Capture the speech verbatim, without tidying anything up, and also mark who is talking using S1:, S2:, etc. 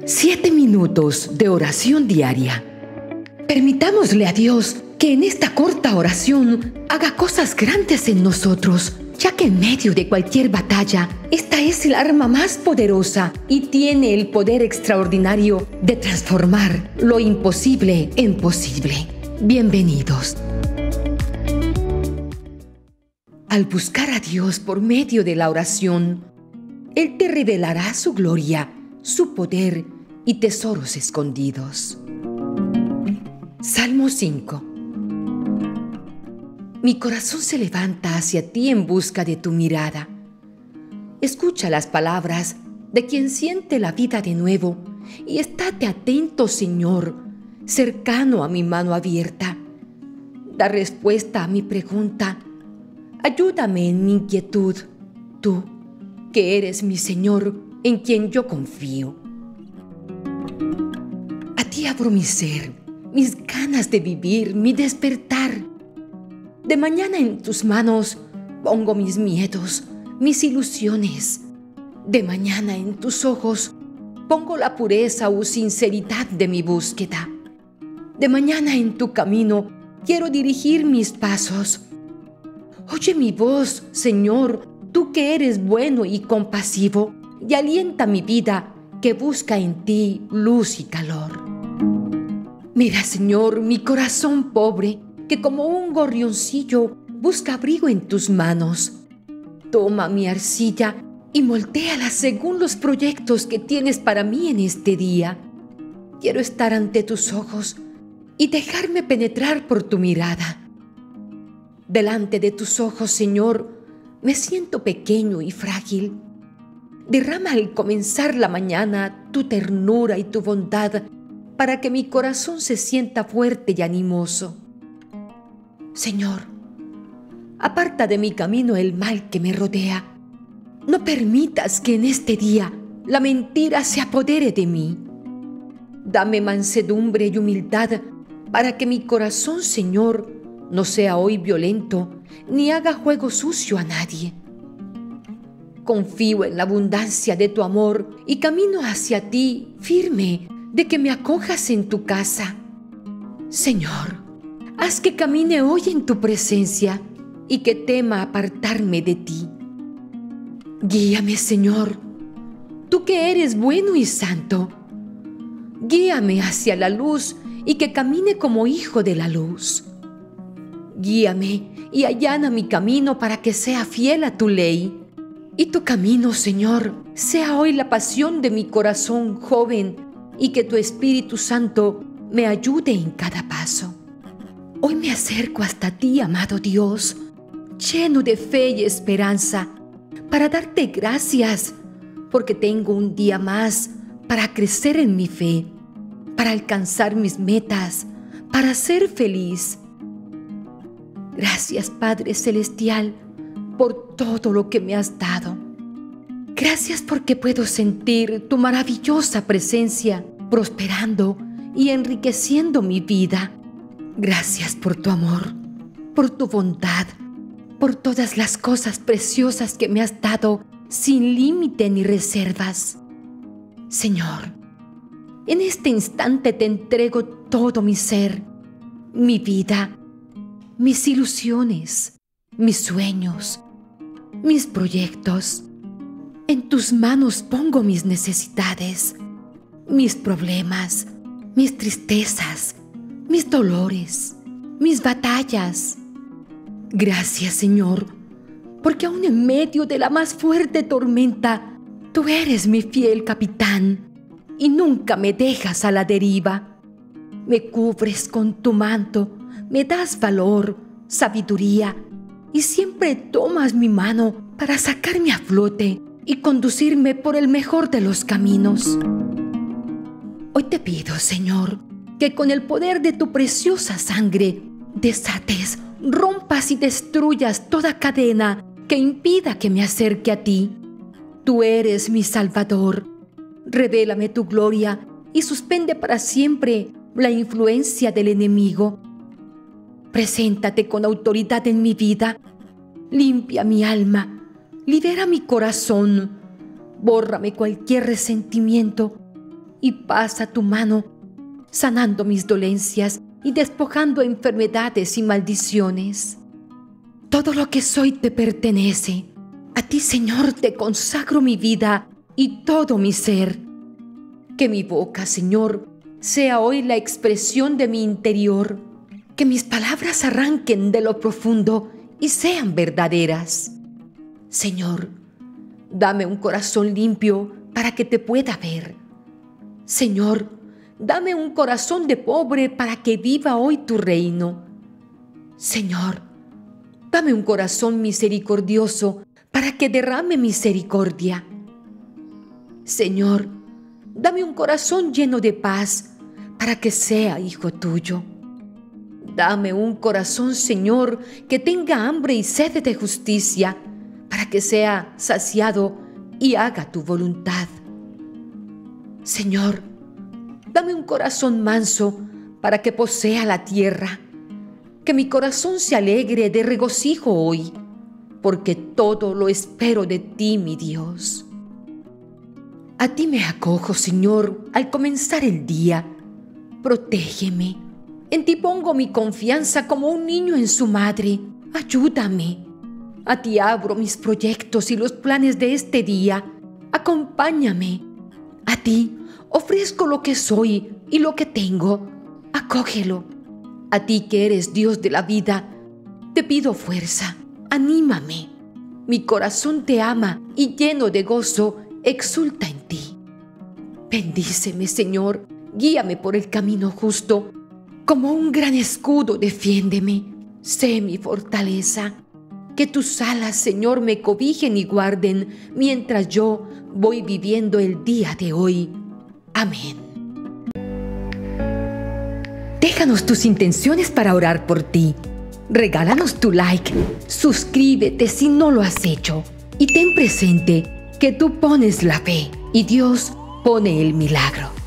S1: Siete minutos de oración diaria. Permitámosle a Dios que en esta corta oración haga cosas grandes en nosotros, ya que en medio de cualquier batalla, esta es el arma más poderosa y tiene el poder extraordinario de transformar lo imposible en posible. Bienvenidos. Al buscar a Dios por medio de la oración, Él te revelará su gloria, su poder y tesoros escondidos. Salmo cinco. Mi corazón se levanta hacia ti en busca de tu mirada. Escucha las palabras de quien siente la vida de nuevo y estate atento, Señor, cercano a mi mano abierta. Da respuesta a mi pregunta. Ayúdame en mi inquietud, tú, que eres mi Señor, en quien yo confío. A ti abro mi ser, mis ganas de vivir, mi despertar. De mañana en tus manos pongo mis miedos, mis ilusiones. De mañana en tus ojos pongo la pureza o sinceridad de mi búsqueda. De mañana en tu camino quiero dirigir mis pasos. Oye mi voz, Señor, tú que eres bueno y compasivo, y alienta mi vida que busca en ti luz y calor. Mira, Señor, mi corazón pobre, que como un gorrioncillo busca abrigo en tus manos. Toma mi arcilla y moldéala según los proyectos que tienes para mí en este día. Quiero estar ante tus ojos y dejarme penetrar por tu mirada. Delante de tus ojos, Señor, me siento pequeño y frágil. Derrama al comenzar la mañana tu ternura y tu bondad para que mi corazón se sienta fuerte y animoso. Señor, aparta de mi camino el mal que me rodea. No permitas que en este día la mentira se apodere de mí. Dame mansedumbre y humildad para que mi corazón, Señor, no sea hoy violento ni haga juego sucio a nadie. Confío en la abundancia de tu amor y camino hacia ti firme de que me acojas en tu casa. Señor, haz que camine hoy en tu presencia y que tema apartarme de ti. Guíame, Señor, tú que eres bueno y santo. Guíame hacia la luz y que camine como hijo de la luz. Guíame y allana mi camino para que sea fiel a tu ley. Y tu camino, Señor, sea hoy la pasión de mi corazón joven y que tu Espíritu Santo me ayude en cada paso. Hoy me acerco hasta ti, amado Dios, lleno de fe y esperanza, para darte gracias, porque tengo un día más para crecer en mi fe, para alcanzar mis metas, para ser feliz. Gracias, Padre Celestial, por todo lo que me has dado. Gracias porque puedo sentir tu maravillosa presencia prosperando y enriqueciendo mi vida. Gracias por tu amor, por tu bondad, por todas las cosas preciosas que me has dado sin límite ni reservas. Señor, en este instante te entrego todo mi ser, mi vida, mis ilusiones, mis sueños, mis proyectos. En tus manos pongo mis necesidades, mis problemas, mis tristezas, mis dolores, mis batallas. Gracias, Señor, porque aún en medio de la más fuerte tormenta, tú eres mi fiel capitán y nunca me dejas a la deriva. Me cubres con tu manto, me das valor, sabiduría y siempre tomas mi mano para sacarme a flote y conducirme por el mejor de los caminos. Hoy te pido, Señor, que con el poder de tu preciosa sangre desates, rompas y destruyas toda cadena que impida que me acerque a ti. Tú eres mi Salvador. Revélame tu gloria y suspende para siempre la influencia del enemigo. Preséntate con autoridad en mi vida. Limpia mi alma. Libera mi corazón, bórrame cualquier resentimiento y pasa tu mano, sanando mis dolencias y despojando enfermedades y maldiciones. Todo lo que soy te pertenece. A ti, Señor, te consagro mi vida y todo mi ser. Que mi boca, Señor, sea hoy la expresión de mi interior. Que mis palabras arranquen de lo profundo y sean verdaderas. Señor, dame un corazón limpio para que te pueda ver. Señor, dame un corazón de pobre para que viva hoy tu reino. Señor, dame un corazón misericordioso para que derrame misericordia. Señor, dame un corazón lleno de paz para que sea hijo tuyo. Dame un corazón, Señor, que tenga hambre y sed de justicia para que sea saciado y haga tu voluntad. Señor, dame un corazón manso para que posea la tierra. Que mi corazón se alegre de regocijo hoy, porque todo lo espero de ti, mi Dios. A ti me acojo, Señor, al comenzar el día. Protégeme. En ti pongo mi confianza como un niño en su madre. Ayúdame. A ti abro mis proyectos y los planes de este día. Acompáñame. A ti ofrezco lo que soy y lo que tengo. Acógelo. A ti que eres Dios de la vida, te pido fuerza. Anímame. Mi corazón te ama y lleno de gozo exulta en ti. Bendíceme, Señor. Guíame por el camino justo. Como un gran escudo, defiéndeme. Sé mi fortaleza. Que tus alas, Señor, me cobijen y guarden mientras yo voy viviendo el día de hoy. Amén. Déjanos tus intenciones para orar por ti. Regálanos tu like. Suscríbete si no lo has hecho. Y ten presente que tú pones la fe y Dios pone el milagro.